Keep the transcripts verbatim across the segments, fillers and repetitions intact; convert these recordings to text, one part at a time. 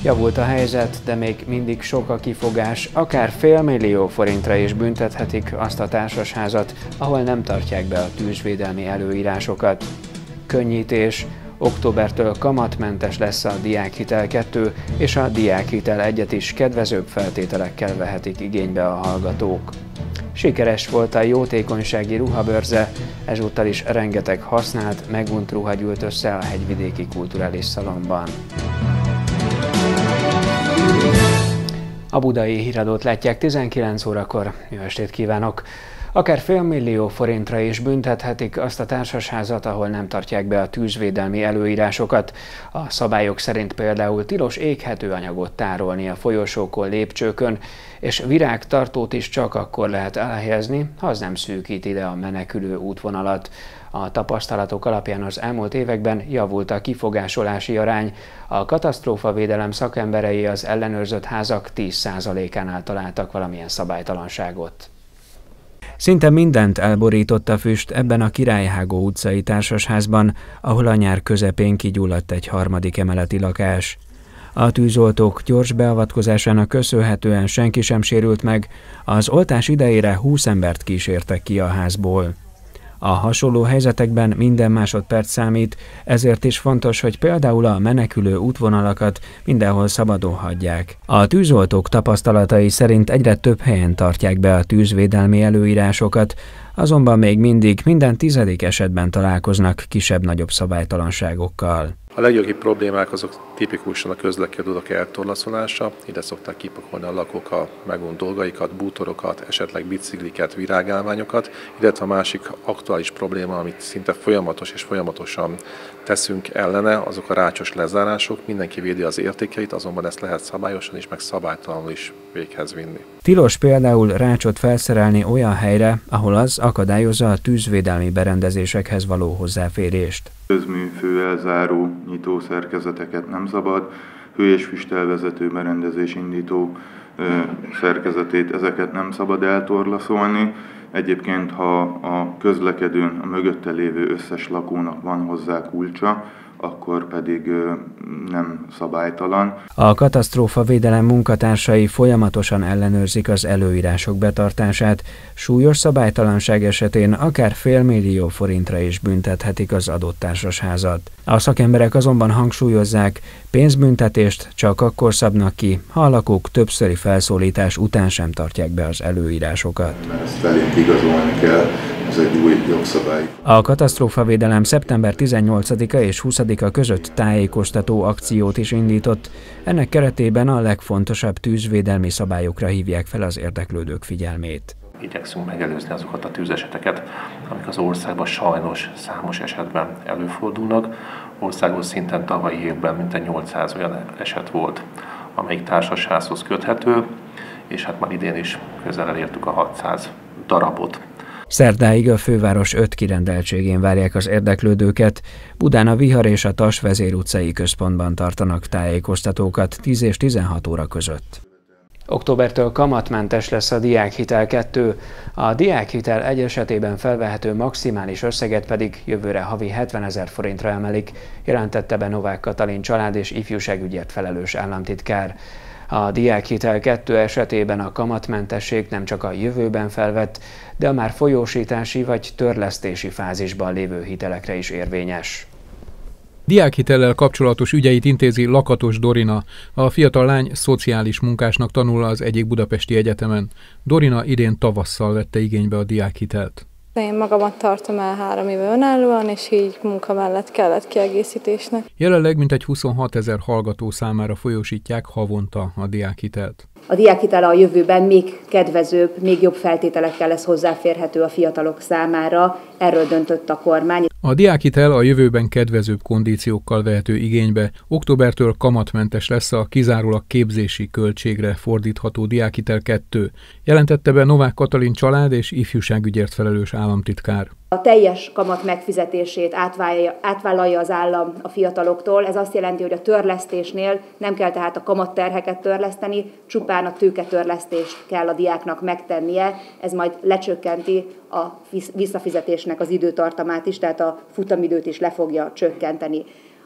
Javult a helyzet, de még mindig sok a kifogás, akár félmillió forintra is büntethetik azt a társasházat, ahol nem tartják be a tűzvédelmi előírásokat. Könnyítés. Októbertől kamatmentes lesz a Diákhitel kettő, és a Diákhitel egyet is kedvezőbb feltételekkel vehetik igénybe a hallgatók. Sikeres volt a jótékonysági ruhabörze, ezúttal is rengeteg használt, megunt ruha gyűlt össze a Hegyvidéki Kulturális Szalonban. A Budai Híradót látják tizenkilenc órakor. Jó estét kívánok! Akár félmillió forintra is büntethetik azt a társasházat, ahol nem tartják be a tűzvédelmi előírásokat. A szabályok szerint például tilos éghető anyagot tárolni a folyosókon, lépcsőkön, és virágtartót is csak akkor lehet elhelyezni, ha az nem szűkít ide a menekülő útvonalat. A tapasztalatok alapján az elmúlt években javult a kifogásolási arány. A katasztrófavédelem szakemberei az ellenőrzött házak tíz százalékánál találtak valamilyen szabálytalanságot. Szinte mindent elborított a füst ebben a Királyhágó utcai társasházban, ahol a nyár közepén kigyulladt egy harmadik emeleti lakás. A tűzoltók gyors beavatkozásának köszönhetően senki sem sérült meg, az oltás idejére húsz embert kísértek ki a házból. A hasonló helyzetekben minden másodperc számít, ezért is fontos, hogy például a menekülő útvonalakat mindenhol szabadon hagyják. A tűzoltók tapasztalatai szerint egyre több helyen tartják be a tűzvédelmi előírásokat, azonban még mindig minden tizedik esetben találkoznak kisebb-nagyobb szabálytalanságokkal. A leggyakoribb problémák azok tipikusan a közlekedő utak eltorlaszolása. Ide szokták kipakolni a lakók a megunt dolgaikat, bútorokat, esetleg bicikliket, virágálmányokat, illetve a másik aktuális probléma, amit szinte folyamatos és folyamatosan teszünk ellene, azok a rácsos lezárások. Mindenki védi az értékeit, azonban ezt lehet szabályosan is, meg szabálytalanul is véghez vinni. Tilos például rácsot felszerelni olyan helyre, ahol az akadályozza a tűzvédelmi berendezésekhez való hozzáférést. Közmű, főelzáró, nyitó szerkezeteket nem szabad, hő- és füstelvezető berendezés indító ö, szerkezetét, ezeket nem szabad eltorlaszolni. Egyébként, ha a közlekedőn a mögötte lévő összes lakónak van hozzá kulcsa, akkor pedig ö, nem szabálytalan. A katasztrófavédelem munkatársai folyamatosan ellenőrzik az előírások betartását, súlyos szabálytalanság esetén akár félmillió forintra is büntethetik az adott társasházat. A szakemberek azonban hangsúlyozzák, pénzbüntetést csak akkor szabnak ki, ha a lakók többszöri felszólítás után sem tartják be az előírásokat. Ezt felénk igazolni kell, ez egy új jogszabály. A katasztrófavédelem szeptember tizennyolcadika és huszadika között tájékoztató akciót is indított. Ennek keretében a legfontosabb tűzvédelmi szabályokra hívják fel az érdeklődők figyelmét. Igyekszünk megelőzni azokat a tűzeseteket, amik az országban sajnos számos esetben előfordulnak. Országos szinten tavalyi évben mintegy nyolcszáz olyan eset volt, amelyik társasházhoz köthető, és hát már idén is közel elértük a hatszáz darabot. Szerdáig a főváros öt kirendeltségén várják az érdeklődőket, Budán a Vihar és a Tas Vezér utcai központban tartanak tájékoztatókat tíz és tizenhat óra között. Októbertől kamatmentes lesz a Diákhitel kettő, a Diákhitel egy esetében felvehető maximális összeget pedig jövőre havi hetvenezer forintra emelik, jelentette be Novák Katalin család- és ifjúságügyért felelős államtitkár. A Diákhitel kettő esetében a kamatmentesség nem csak a jövőben felvett, de a már folyósítási vagy törlesztési fázisban lévő hitelekre is érvényes. Diákhitellel kapcsolatos ügyeit intézi Lakatos Dorina. A fiatal lány szociális munkásnak tanul az egyik budapesti egyetemen. Dorina idén tavasszal vette igénybe a diákhitelt. Én magamat tartom el három éve önállóan, és így munka mellett kellett kiegészítésnek. Jelenleg mintegy huszonhat ezer hallgató számára folyósítják havonta a diákhitelt. A diákhitel a jövőben még kedvezőbb, még jobb feltételekkel lesz hozzáférhető a fiatalok számára. Erről döntött a kormány. A diákhitel a jövőben kedvezőbb kondíciókkal vehető igénybe. Októbertől kamatmentes lesz a kizárólag képzési költségre fordítható Diákhitel kettő, jelentette be Novák Katalin család- és ifjúságügyért felelős államtitkár. A teljes kamat megfizetését átvállalja, átvállalja az állam a fiataloktól. Ez azt jelenti, hogy a törlesztésnél nem kell tehát a kamatterheket törleszteni, csupán a tőketörlesztést kell a diáknak megtennie. Ez majd lecsökkenti a visszafizetésnek az időtartamát is, tehát a futamidőt is le fogja csökkenteni.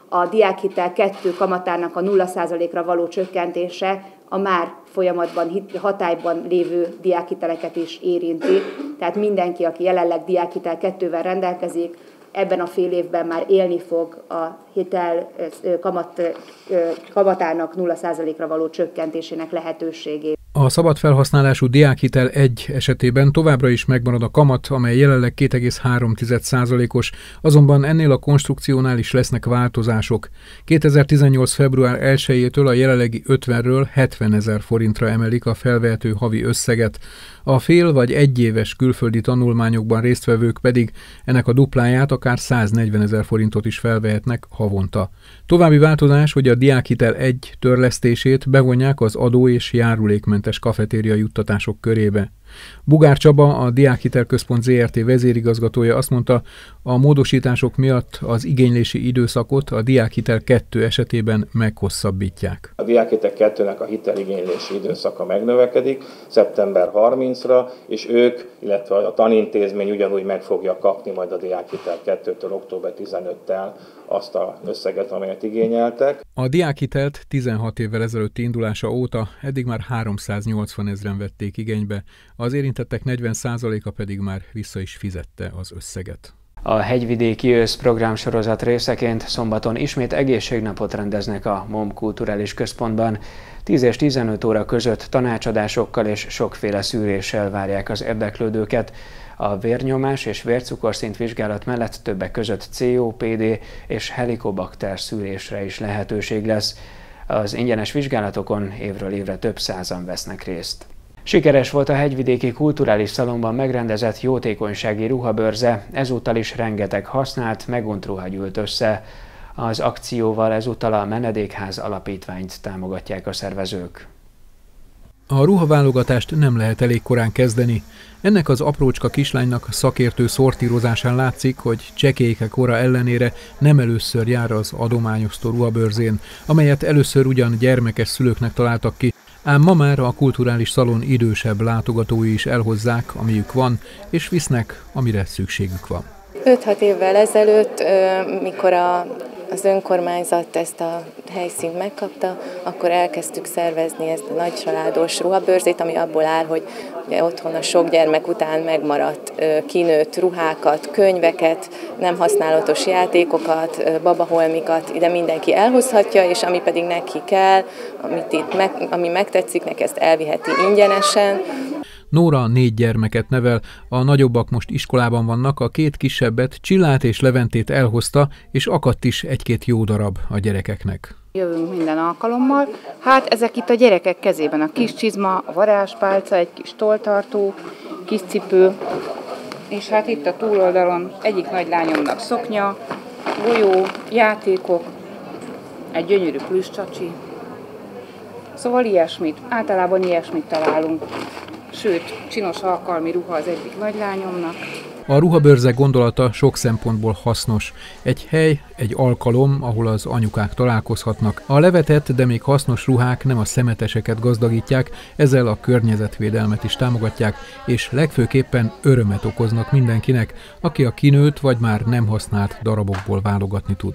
A diákhitel kettő kamatának a nulla százalékra való csökkentése a már folyamatban, hatályban lévő diákhiteleket is érinti. Tehát mindenki, aki jelenleg diákhitel kettővel rendelkezik, ebben a fél évben már élni fog a hitel kamat, kamatának nulla százalékra való csökkentésének lehetőségét. A szabad felhasználású diákhitel egy esetében továbbra is megmarad a kamat, amely jelenleg két egész három százalékos, azonban ennél a konstrukciónál is lesznek változások. kétezer-tizennyolc február elsejétől a jelenlegi ötvenről hetvenezer forintra emelik a felvehető havi összeget. A fél vagy egyéves külföldi tanulmányokban résztvevők pedig ennek a dupláját, akár száznegyvenezer forintot is felvehetnek havonta. További változás, hogy a diákhitel egy törlesztését bevonják az adó és járulékmentes kafetéria juttatások körébe. Bugár Csaba, a Diákhitel Központ zé er té vezérigazgatója azt mondta, a módosítások miatt az igénylési időszakot a Diákhitel kettő esetében meghosszabbítják. A Diákhitel kettőnek a hiteligénylési időszaka megnövekedik szeptember harmincadikra, és ők, illetve a tanintézmény ugyanúgy meg fogja kapni majd a Diákhitel kettőtől október tizenötödikéig azt az összeget, amelyet igényeltek. A diákhitelt tizenhat évvel ezelőtti indulása óta eddig már háromszáznyolcvan ezren vették igénybe, az érintettek negyven százaléka pedig már vissza is fizette az összeget. A Hegyvidéki Ősz programsorozat részeként szombaton ismét egészségnapot rendeznek a MOM Kulturális Központban. tíz és tizenöt óra között tanácsadásokkal és sokféle szűréssel várják az érdeklődőket. A vérnyomás és vércukorszint vizsgálat mellett többek között cé o pé dé és helikobakter szűrésre is lehetőség lesz. Az ingyenes vizsgálatokon évről évre több százan vesznek részt. Sikeres volt a Hegyvidéki Kulturális Szalonban megrendezett jótékonysági ruhabörze, ezúttal is rengeteg használt, megunt ruha gyűlt össze. Az akcióval ezúttal a Menedékház Alapítványt támogatják a szervezők. A ruhaválogatást nem lehet elég korán kezdeni. Ennek az aprócska kislánynak szakértő szortírozásán látszik, hogy csekélyke kora ellenére nem először jár az adományosztó ruhabörzén, amelyet először ugyan gyermekes szülőknek találtak ki, ám ma már a kulturális szalon idősebb látogatói is elhozzák, amiük van, és visznek, amire szükségük van. öt-hat évvel ezelőtt, mikor a, az önkormányzat ezt a helyszínt megkapta, akkor elkezdtük szervezni ezt a nagycsaládos ruhabörzét, ami abból áll, hogy ugye otthon a sok gyermek után megmaradt kinőtt ruhákat, könyveket, nem használatos játékokat, babaholmikat ide mindenki elhozhatja, és ami pedig neki kell, amit itt meg, ami megtetszik, neki ezt elviheti ingyenesen. Nóra négy gyermeket nevel, a nagyobbak most iskolában vannak, a két kisebbet, Csillát és Leventét elhozta, és akadt is egy-két jó darab a gyerekeknek. Jövünk minden alkalommal. Hát ezek itt a gyerekek kezében a kis csizma, a varázspálca, egy kis tolltartó, kis cipő, és hát itt a túloldalon egyik nagy lányomnak szoknya, golyó, játékok, egy gyönyörű plüsscsacsi. Szóval ilyesmit, általában ilyesmit találunk. Sőt, csinos alkalmi ruha az egyik nagylányomnak. A ruhabörze gondolata sok szempontból hasznos. Egy hely, egy alkalom, ahol az anyukák találkozhatnak. A levetett, de még hasznos ruhák nem a szemeteseket gazdagítják, ezzel a környezetvédelmet is támogatják, és legfőképpen örömet okoznak mindenkinek, aki a kinőtt vagy már nem használt darabokból válogatni tud.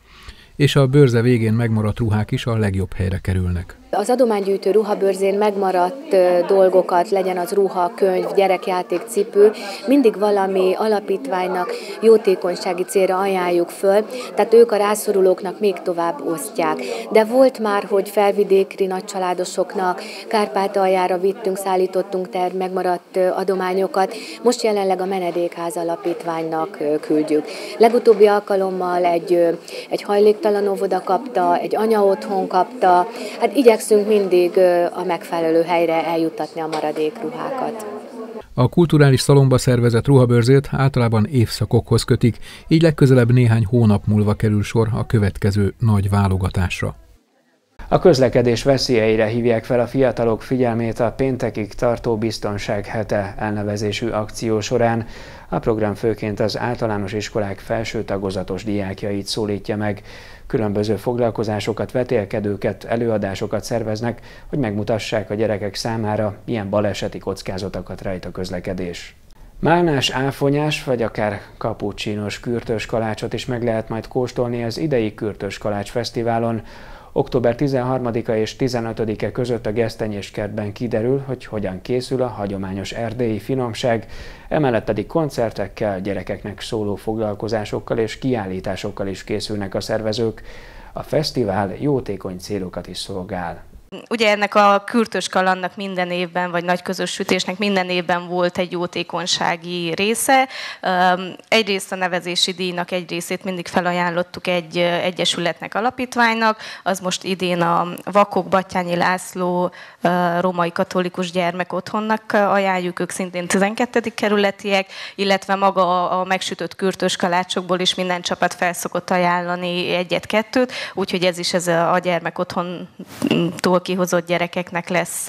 És a bőrze végén megmaradt ruhák is a legjobb helyre kerülnek. Az adománygyűjtő ruhabőrzén megmaradt dolgokat, legyen az ruha, könyv, gyerekjáték, cipő, mindig valami alapítványnak jótékonysági célra ajánljuk föl, tehát ők a rászorulóknak még tovább osztják. De volt már, hogy felvidéki nagycsaládosoknak Kárpátaljára vittünk, szállítottunk ter megmaradt adományokat, most jelenleg a Menedékház Alapítványnak küldjük. Legutóbbi alkalommal egy, egy hajléktalan óvoda kapta, egy anya otthon kapta, hát igyekszünk mindig a megfelelő helyre eljuttatni a maradék ruhákat. A kulturális szalonba szervezett ruhabörzét általában évszakokhoz kötik, így legközelebb néhány hónap múlva kerül sor a következő nagy válogatásra. A közlekedés veszélyeire hívják fel a fiatalok figyelmét a péntekig tartó Biztonság hete elnevezésű akció során. A program főként az általános iskolák felső tagozatos diákjait szólítja meg. Különböző foglalkozásokat, vetélkedőket, előadásokat szerveznek, hogy megmutassák a gyerekek számára, milyen baleseti kockázatokat rejt a közlekedés. Málnás, áfonyás vagy akár kapucsinos kürtös kalácsot is meg lehet majd kóstolni az idei Kürtös Kalács Fesztiválon. október tizenharmadika és tizenötödike között a Gesztenyéskertben kiderül, hogy hogyan készül a hagyományos erdélyi finomság, emellett pedig koncertekkel, gyerekeknek szóló foglalkozásokkal és kiállításokkal is készülnek a szervezők. A fesztivál jótékony célokat is szolgál. Ugye ennek a Kürtös Kalandnak minden évben, vagy nagy közös sütésnek minden évben volt egy jótékonysági része. Egyrészt a nevezési díjnak egy részét mindig felajánlottuk egy egyesületnek, alapítványnak, az most idén a Vakok Batthyányi László római katolikus gyermekotthonnak ajánljuk, ők szintén tizenkettedik kerületiek, illetve maga a megsütött kürtös kalácsokból is minden csapat felszokott ajánlani egyet-kettőt, úgyhogy ez is ez a gyermekotthontól kihozott gyerekeknek lesz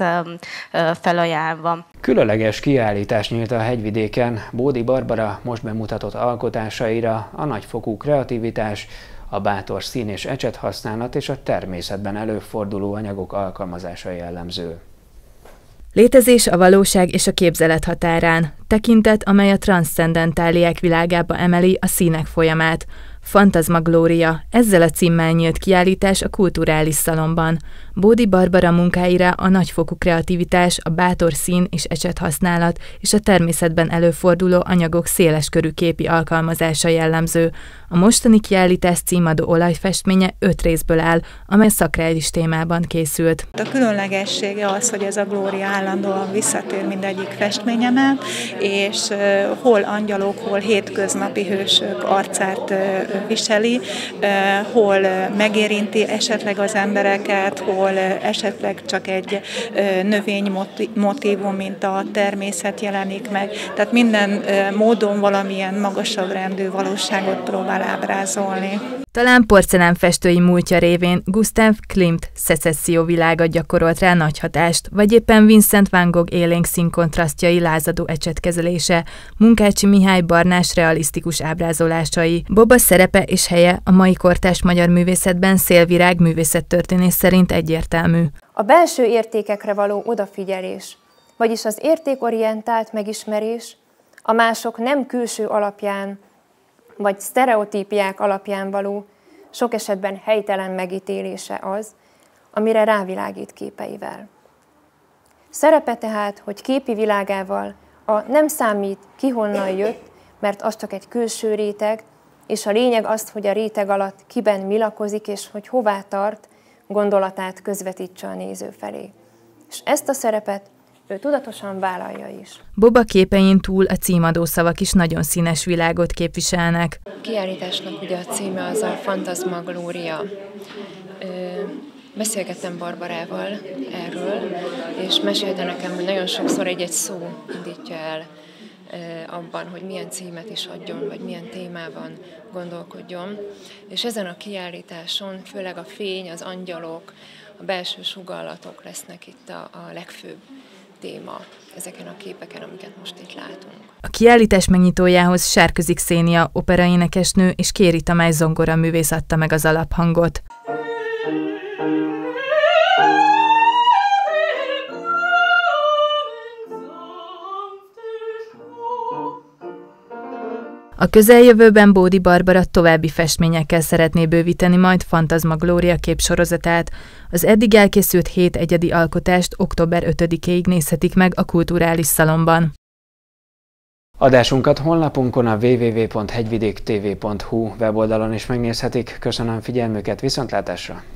felajánlva. Különleges kiállítás nyílt a Hegyvidéken. Bódi Barbara most bemutatott alkotásaira a nagyfokú kreativitás, a bátor szín és ecset használat és a természetben előforduló anyagok alkalmazása jellemző. Létezés a valóság és a képzelet határán. Tekintet, amely a transzcendentáliák világába emeli a színek folyamát. Fantasmaglória, ezzel a címmel nyílt kiállítás a Kulturális Szalonban. Bódi Barbara munkáira a nagyfokú kreativitás, a bátor szín és ecset használat és a természetben előforduló anyagok széleskörű képi alkalmazása jellemző. A mostani kiállítás címadó olajfestménye öt részből áll, amely szakrális témában készült. A különlegessége az, hogy ez a glória állandóan visszatér mindegyik festményemen, és hol angyalok, hol hétköznapi hősök arcát viseli, hol megérinti esetleg az embereket, hol esetleg csak egy növény motívum, mint a természet jelenik meg. Tehát minden módon valamilyen magasabb rendű valóságot próbál ábrázolni. Talán porcelánfestői múltja révén Gustav Klimt szecesszió világa gyakorolt rá nagy hatást, vagy éppen Vincent van Gogh élénk színkontrasztjai lázadó ecsetkezelése, Munkácsi Mihály barnás realisztikus ábrázolásai. Boba szerepe és helye a mai kortárs magyar művészetben Szélvirág művészettörténész szerint egyértelmű. A belső értékekre való odafigyelés, vagyis az értékorientált megismerés, a mások nem külső alapján, vagy sztereotípiák alapján való, sok esetben helytelen megítélése az, amire rávilágít képeivel. Szerepe tehát, hogy képi világával a nem számít, ki honnan jött, mert az csak egy külső réteg, és a lényeg az, hogy a réteg alatt kiben mi lakozik, és hogy hová tart, gondolatát közvetítse a néző felé. És ezt a szerepet ő tudatosan vállalja is. Boba képein túl a címadó szavak is nagyon színes világot képviselnek. A kiállításnak ugye a címe az a Fantasmaglória. Beszélgettem Barbarával erről, és mesélte nekem, hogy nagyon sokszor egy-egy szó indítja el abban, hogy milyen címet is adjon, vagy milyen témában gondolkodjon. És ezen a kiállításon főleg a fény, az angyalok, a belső sugallatok lesznek itt a, a legfőbb téma ezeken a képeken, amiket most itt látunk. A kiállítás megnyitójához Sárközi Xénia operaénekesnő és Kéri Tamás zongoraművész adta meg az alaphangot. A közeljövőben Bódi Barbara további festményekkel szeretné bővíteni majd Fantasmaglória képsorozatát. Az eddig elkészült hét egyedi alkotást október ötödikéig nézhetik meg a Kulturális Szalonban. Adásunkat honlapunkon a double-u double-u double-u pont hegyvidéktv pont hu weboldalon is megnézhetik. Köszönöm figyelmüket, viszontlátásra!